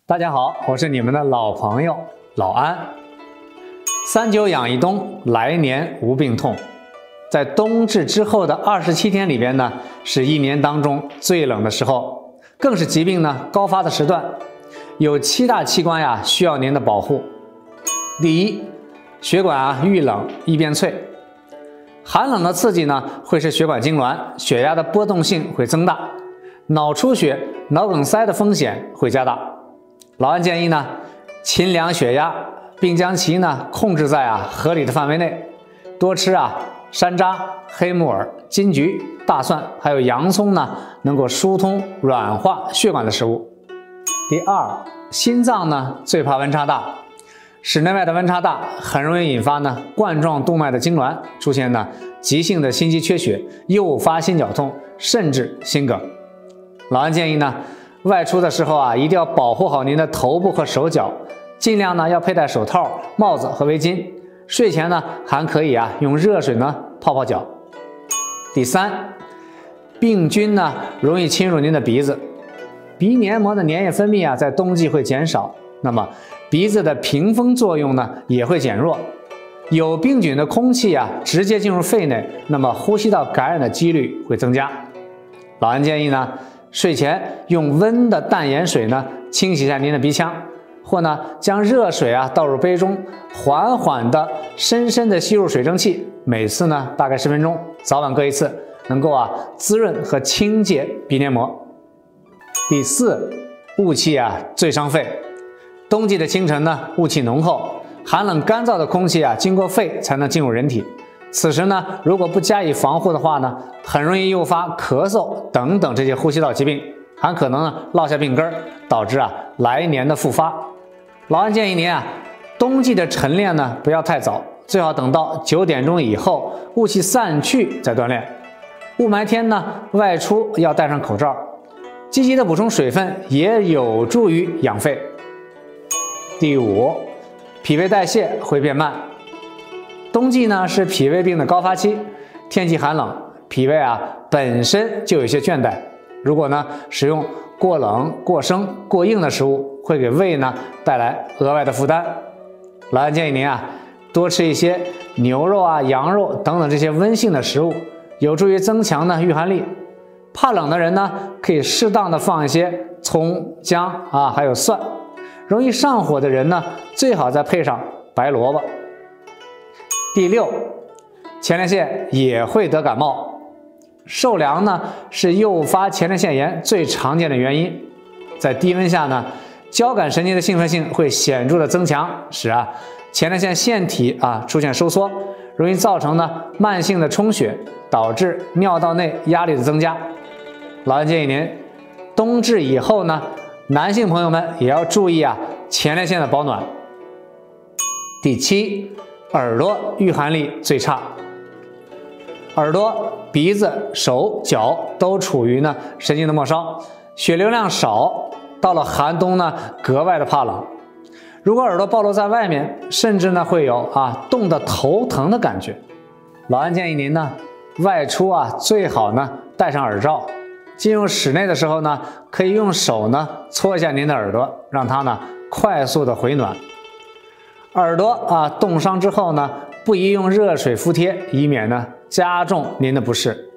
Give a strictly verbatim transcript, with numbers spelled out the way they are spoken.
大家好，我是你们的老朋友老安。三九养一冬，来年无病痛。在冬至之后的二十七天里边呢，是一年当中最冷的时候，更是疾病呢高发的时段。有七大器官呀需要您的保护。第一，血管啊遇冷易变脆。寒冷的刺激呢，会使血管痉挛，血压的波动性会增大，脑出血、脑梗塞的风险会加大。老安建议呢，勤量血压，并将其呢控制在啊合理的范围内，多吃啊山楂、黑木耳、金桔、大蒜，还有洋葱呢，能够疏通软化血管的食物。第二，心脏呢最怕温差大。室内外的温差大，很容易引发呢冠状动脉的痉挛，出现呢急性的心肌缺血，诱发心绞痛，甚至心梗。老安建议呢，外出的时候啊，一定要保护好您的头部和手脚，尽量呢要佩戴手套、帽子和围巾。睡前呢还可以啊用热水呢泡泡脚。第三，病菌呢容易侵入您的鼻子，鼻黏膜的粘液分泌啊在冬季会减少，那么鼻子的屏风作用呢也会减弱，有病菌的空气啊直接进入肺内，那么呼吸道感染的几率会增加。老安建议呢，睡前用温的淡盐水呢清洗一下您的鼻腔，或呢将热水啊倒入杯中，缓缓的深深的吸入水蒸气，每次呢大概十分钟，早晚各一次，能够啊滋润和清洁鼻黏膜。第四，雾气啊最伤肺。冬季的清晨呢，雾气浓厚，寒冷干燥的空气啊，经过肺才能进入人体。此时呢，如果不加以防护的话呢，很容易诱发咳嗽等等这些呼吸道疾病，还可能呢落下病根，导致啊来年的复发。老安建议您啊，冬季的晨练呢不要太早，最好等到九点钟以后，雾气散去再锻炼。雾霾天呢，外出要戴上口罩，积极的补充水分也有助于养肺。第五，脾胃代谢会变慢。冬季呢是脾胃病的高发期，天气寒冷，脾胃啊本身就有些倦怠。如果呢使用过冷、过生、过硬的食物，会给胃呢带来额外的负担。老安建议您啊，多吃一些牛肉啊、羊肉等等这些温性的食物，有助于增强呢御寒力。怕冷的人呢，可以适当的放一些葱、姜啊，还有蒜。容易上火的人呢，最好再配上白萝卜。第六，前列腺也会得感冒。受凉呢是诱发前列腺炎最常见的原因。在低温下呢，交感神经的兴奋性会显著的增强，使啊前列腺腺体啊出现收缩，容易造成呢慢性的充血，导致尿道内压力的增加。老安建议您冬至以后呢，男性朋友们也要注意啊前列腺的保暖。第七，耳朵御寒力最差。耳朵、鼻子、手脚都处于呢神经的末梢，血流量少，到了寒冬呢格外的怕冷。如果耳朵暴露在外面，甚至呢会有啊冻得头疼的感觉。老安建议您呢外出啊最好呢戴上耳罩。进入室内的时候呢，可以用手呢搓一下您的耳朵，让它呢快速的回暖。耳朵啊冻伤之后呢，不宜用热水敷贴，以免呢加重您的不适。